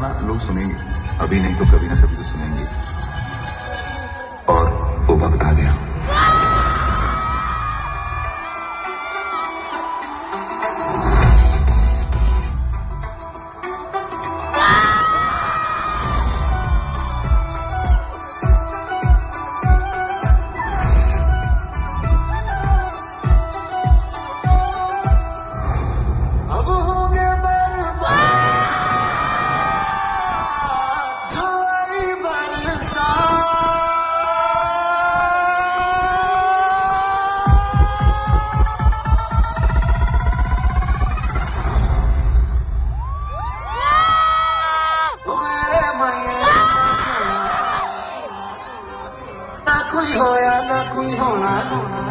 गाना लोग सुनेंगे, अभी नहीं तो कभी ना कभी तो सुनेंगे। और वो वक्त आ गया। ना कोई होया ना कोई होना।